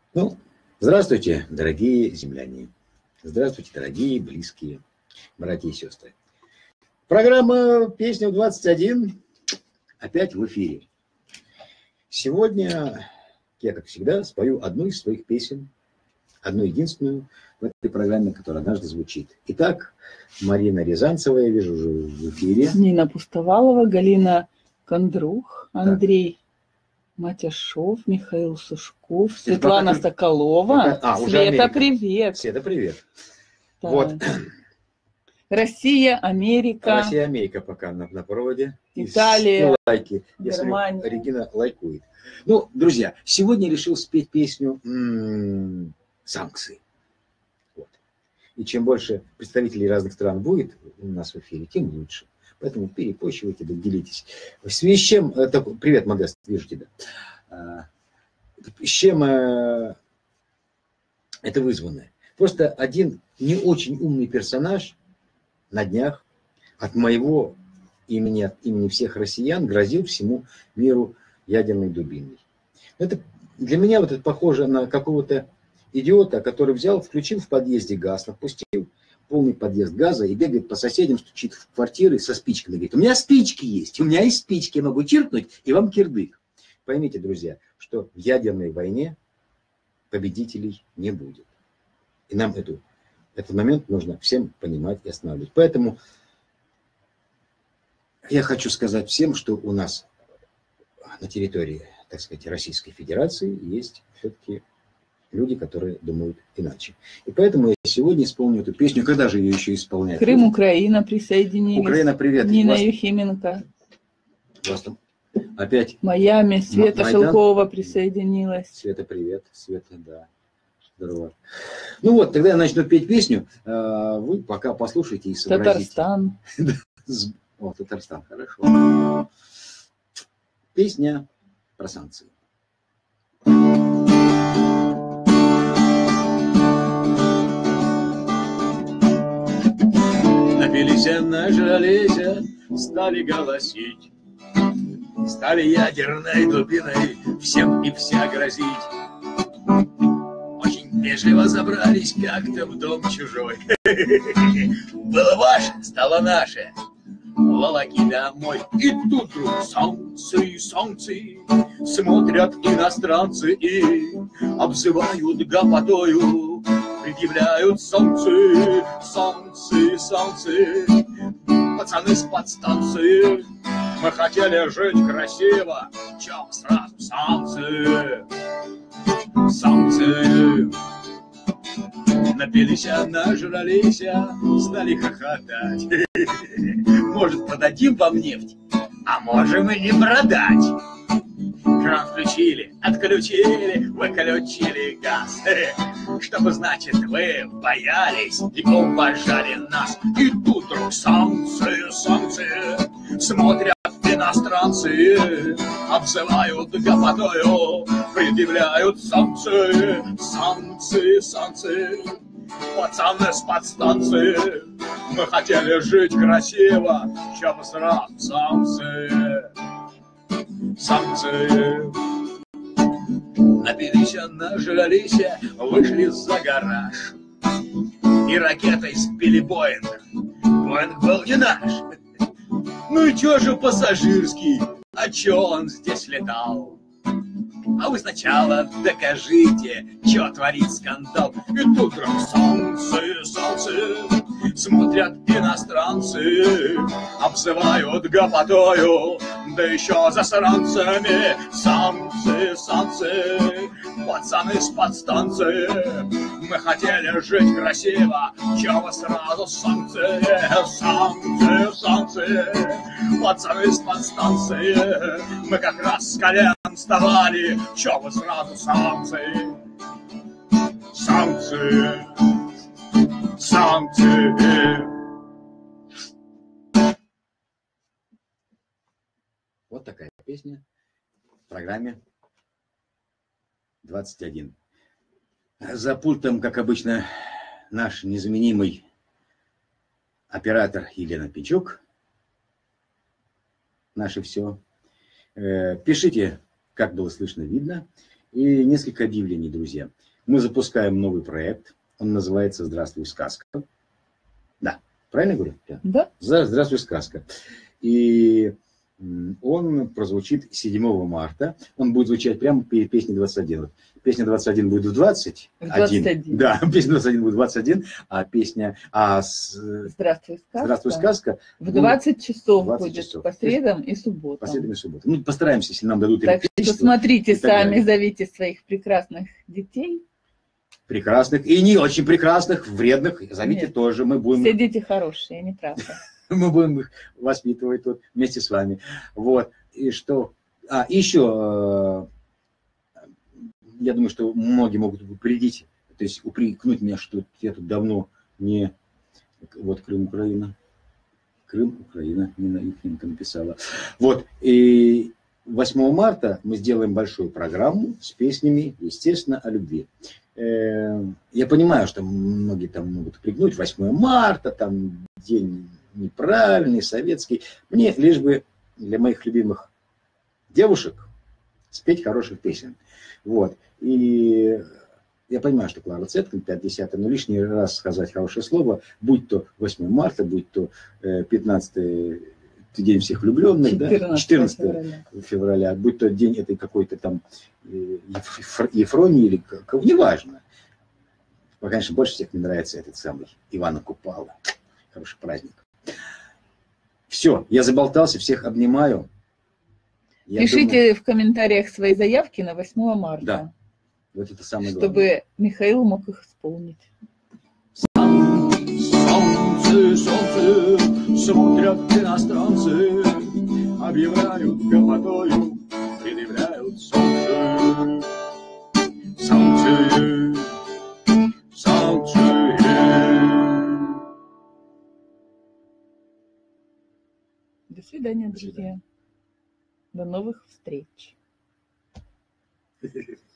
Ну, здравствуйте, дорогие земляне. Здравствуйте, дорогие, близкие, братья и сестры. Программа «Песня в 21» опять в эфире. Сегодня я, как всегда, спою одну из своих песен, одну единственную в этой программе, которая однажды звучит. Итак, Марина Рязанцева, я вижу уже в эфире. Нина Пустовалова, Галина Кондрух, Андрей Матяшов, Михаил Сушков, Светлана Соколова. Света, привет. Света, привет. Да. Вот. Россия, Америка. Россия, Америка пока на проводе. Италия, и лайки. Германия. Если Регина лайкует. Ну, друзья, сегодня решил спеть песню «Санкции». Вот. И чем больше представителей разных стран будет у нас в эфире, тем лучше. Поэтому перепощивайте, делитесь. В связи с чем... Привет, Модест, вижу тебя. С чем это вызвано? Просто один не очень умный персонаж на днях от моего имени, от имени всех россиян грозил всему миру ядерной дубиной. Это, для меня вот это похоже на какого-то идиота, который взял, включил в подъезде газ, отпустил полный подъезд газа и бегает по соседям, стучит в квартиры со спичками. Говорит, у меня спички есть, у меня есть спички, я могу чиркнуть, и вам кирдык. Поймите, друзья, что в ядерной войне победителей не будет. И нам этот момент нужно всем понимать и останавливать. Поэтому я хочу сказать всем, что у нас на территории, так сказать, Российской Федерации есть все-таки люди, которые думают иначе. И поэтому я сегодня исполню эту песню. Когда же ее еще исполнять? Крым, Украина присоединились. Украина, привет. Нина Ефименко. Вас там опять. Майами, Света Майдан. Шелкова присоединилась. Света, привет. Света, да. Здорово. Ну вот, тогда я начну петь песню. Вы пока послушайте и сообразите. Татарстан. О, Татарстан, хорошо. Песня про санкции. Напились, нажрались, стали голосить. Стали ядерной дубиной всем и вся грозить. Очень вежливо забрались как-то в дом чужой. Было ваше, стало наше. Волоки домой. И тут вдруг санкции, санкции. Смотрят иностранцы и обзывают гопотою. Предъявляют санкции, санкции, санкции. Пацаны с подстанции. Мы хотели жить красиво. Чё сразу санкции? Санкции. Напились, нажрались, стали хохотать. Может, продадим вам нефть, а можем и не продать. Кран включили, отключили, выключили газ. Чтобы, значит, вы боялись и уважали нас. И тут вдруг санкции, санкции. Смотрят иностранцы, обзывают гопотою, предъявляют санкции, санкции, санкции. Пацаны с подстанции, мы хотели жить красиво, чтобы сразу санкции, санкции. Напились, нажрались, вышли за гараж и ракетой сбили Боинг. Боинг был не наш. Ну и чё же пассажирский? А чё он здесь летал? А вы сначала докажите, чё творит скандал. И тут вдруг санкции, санкции. Смотрят иностранцы, обзывают гопотою, да еще засранцами. Санкции, санкции. Пацаны с подстанции, мы хотели жить красиво, чё вы сразу санкции, санкции, санкции. Пацаны с подстанции, мы как раз с колен вставали, чё вы сразу санкции, санкции, санкции. Вот такая песня в программе 21. За пультом, как обычно, наш незаменимый оператор Елена Пичук. Наше все. Пишите, как было слышно, видно. И несколько объявлений, друзья. Мы запускаем новый проект. Он называется «Здравствуй, сказка». Да, правильно говорю? Да. «Здравствуй, сказка». И он прозвучит 7 марта. Он будет звучать прямо перед песней 21. Вот песня 21 будет в 21. В 21. Да, песня 21 будет в 21, а песня «Здравствуй, сказка», «Здравствуй, сказка» в 20 часов 20 будет часов. по средам и субботам. По средам и субботам. Ну, постараемся, если нам дадут Так что электричество. смотрите и так сами, далее. зовите своих прекрасных детей. Прекрасных и не очень прекрасных, вредных. Зовите Нет. тоже. Мы будем... Все дети хорошие, не правда. Мы будем их воспитывать тут вместе с вами. Вот. И что... еще... Я думаю, что многие могут упредить, то есть упрекнуть меня, что я тут давно не... Вот Крым, Украина. Крым, Украина. Нина Ефименко написала. Вот. И 8 марта мы сделаем большую программу с песнями, естественно, о любви. Я понимаю, что многие там могут упрекнуть. 8 марта, там день неправильный, советский. Мне лишь бы для моих любимых девушек спеть хороших песен. Вот. И я понимаю, что Клара Цеткин, 5-10, но лишний раз сказать хорошее слово, будь то 8 марта, будь то 15-й день всех влюбленных, 14 февраля, будь то день этой какой-то там Ефронии или как, неважно. Конечно, больше всех мне нравится этот самый Ивана Купала. Хороший праздник. Все, я заболтался, всех обнимаю. Пишите в комментариях свои заявки на 8 марта. Да. Вот это самое чтобы главное. Михаил мог их исполнить. Солнце, солнце, смотрят иностранцы, объявляют гопотою, предъявляют солнце. Солнце, солнце. До свидания, друзья. До новых встреч.